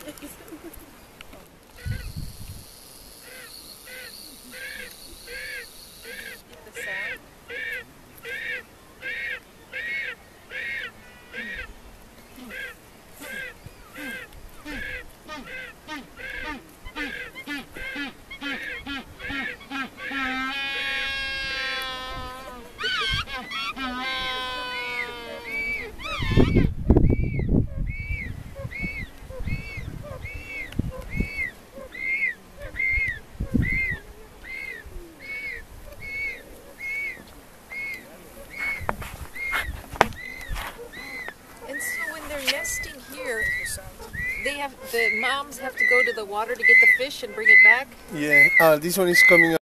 Nesting here, the moms have to go to the water to get the fish and bring it back? Yeah, this one is coming